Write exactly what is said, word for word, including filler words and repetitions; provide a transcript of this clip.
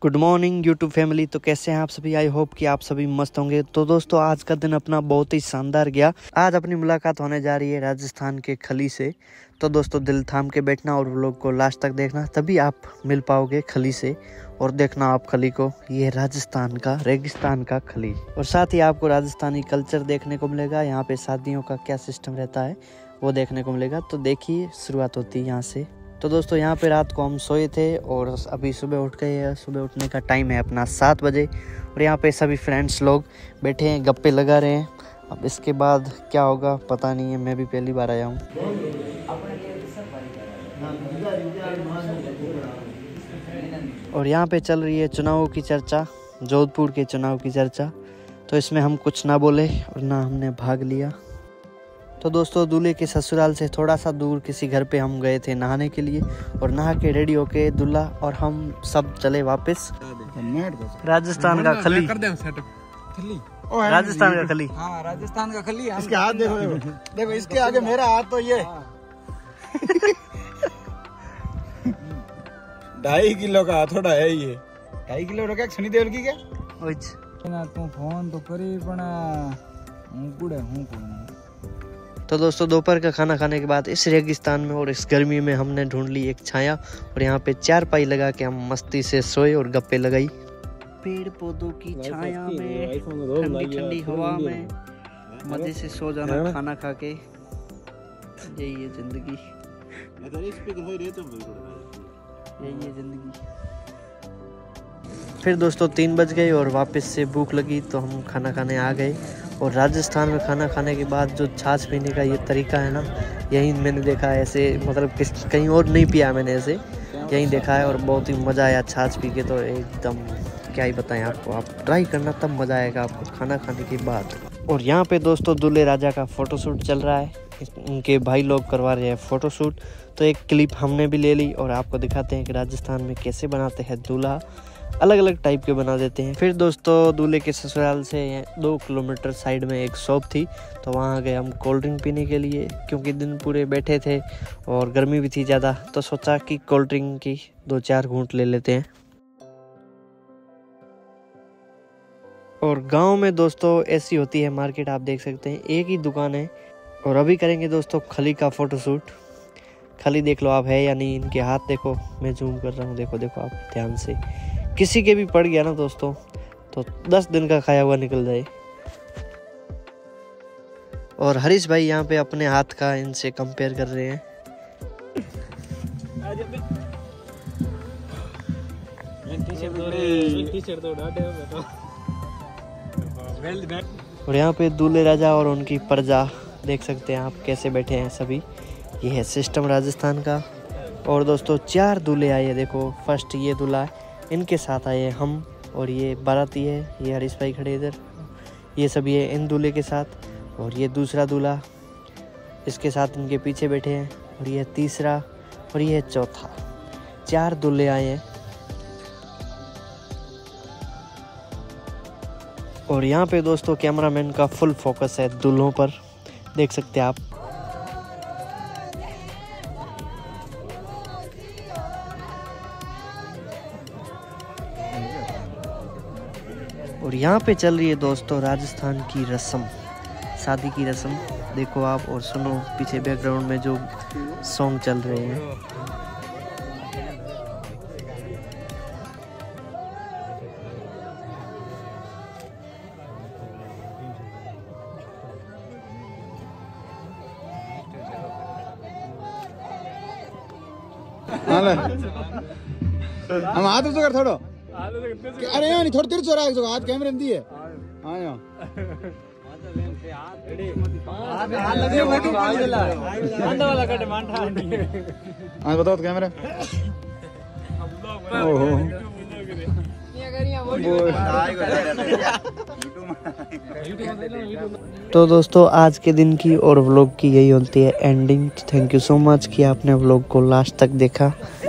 Good morning YouTube family. तो कैसे हैं आप सभी? आई होप कि आप सभी मस्त होंगे। तो दोस्तों आज का दिन अपना बहुत ही शानदार गया। आज अपनी मुलाकात होने जा रही है राजस्थान के खली से। तो दोस्तों दिल थाम के बैठना और व्लॉग को लास्ट तक देखना, तभी आप मिल पाओगे खली से और देखना आप खली को। ये राजस्थान का रेगिस्तान का खली, और साथ ही आपको राजस्थानी कल्चर देखने को मिलेगा। यहाँ पे शादियों का क्या सिस्टम रहता है वो देखने को मिलेगा। तो देखिए शुरुआत होती है यहाँ से। तो दोस्तों यहाँ पे रात को हम सोए थे और अभी सुबह उठ गए हैं। सुबह उठने का टाइम है अपना सात बजे और यहाँ पे सभी फ्रेंड्स लोग बैठे हैं, गप्पे लगा रहे हैं। अब इसके बाद क्या होगा पता नहीं है, मैं भी पहली बार आया हूँ। और यहाँ पे चल रही है चुनावों की चर्चा, जोधपुर के चुनाव की चर्चा। तो इसमें हम कुछ ना बोले और ना हमने भाग लिया। तो दोस्तों दूल्हे के ससुराल से थोड़ा सा दूर किसी घर पे हम गए थे नहाने के लिए, और नहा के रेडी होके दूल्हा और हम सब चले वापस राजस्थान का खली। राजस्थान का खली, हाँ राजस्थान का खली। इसके हाथ देखो, देखो देखो इसके आगे मेरा हाथ तो ये ढाई किलो का हथौड़ा है। ये ढाई किलो रखा सनी देओल की क्या तू फोन तो करी पण हूं कुड़े हूं कुड़े। तो दोस्तों दोपहर का खाना खाने के बाद इस रेगिस्तान में और इस गर्मी में हमने ढूंढ ली एक छाया, और यहाँ पे चार पाई लगा के हम मस्ती से सोए और गप्पे लगाई। पेड़ पौधों की छाया में, ठंडी ठंडी हवा में मजे से सो जाना खाना खा के। यही है जिंदगी, यही है जिंदगी। फिर दोस्तों तीन बज गए और वापस से भूख लगी तो हम खाना खाने आ गए। और राजस्थान में खाना खाने के बाद जो छाछ पीने का ये तरीका है ना, यही मैंने देखा है। ऐसे मतलब किस कहीं और नहीं पिया मैंने, ऐसे यहीं देखा है और बहुत ही मज़ा आया छाछ पी के। तो एकदम क्या ही बताएं आपको, आप ट्राई करना तब मज़ा आएगा आपको खाना खाने के बाद। और यहाँ पे दोस्तों दूल्हे राजा का फ़ोटोशूट चल रहा है, उनके भाई लोग करवा रहे हैं फ़ोटोशूट। तो एक क्लिप हमने भी ले ली और आपको दिखाते हैं कि राजस्थान में कैसे बनाते हैं दूल्हा। अलग अलग टाइप के बना देते हैं। फिर दोस्तों दूल्हे के ससुराल से दो किलोमीटर साइड में एक शॉप थी, तो वहाँ गए हम कोल्ड ड्रिंक पीने के लिए, क्योंकि दिन पूरे बैठे थे और गर्मी भी थी ज़्यादा। तो सोचा कि कोल्ड ड्रिंक की दो चार घूंट ले लेते हैं। और गांव में दोस्तों ऐसी होती है मार्केट, आप देख सकते हैं एक ही दुकान है। और अभी करेंगे दोस्तों खली का फ़ोटोशूट। खली देख लो आप है या नहीं, इनके हाथ देखो, मैं जूम कर रहा हूँ, देखो देखो आप ध्यान से। किसी के भी पड़ गया ना दोस्तों तो दस दिन का खाया हुआ निकल जाए। और हरीश भाई यहाँ पे अपने हाथ का इनसे कंपेयर कर रहे हैं। और यहाँ पे दूल्हे राजा और उनकी प्रजा देख सकते हैं आप कैसे बैठे हैं सभी। ये है सिस्टम राजस्थान का। और दोस्तों चार दूल्हे आए, देखो फर्स्ट ये दूल्हा, इनके साथ आए हम, और ये बाराती है, ये हरीश भाई खड़े इधर, ये सभी है इन दूल्हे के साथ। और ये दूसरा दूल्हा इसके साथ इनके पीछे बैठे हैं, और ये तीसरा और ये चौथा। चार दूल्हे आए हैं। और यहाँ पे दोस्तों कैमरामैन का फुल फोकस है दूल्हों पर, देख सकते हैं आप। और यहाँ पे चल रही है दोस्तों राजस्थान की रस्म, शादी की रस्म। देखो आप और सुनो पीछे बैकग्राउंड में जो सॉन्ग चल रहे हैं। हम हाथ तो कर थोड़ो, अरे यार थोड़ी तिरछो रहा है, हाथ कैमरे में दिए। हाँ यार हाँ बताओ तो कैमरे। तो दोस्तों आज के दिन की और व्लॉग की यही होती है ending. Thank you so much कि आपने व्लॉग को लास्ट तक देखा।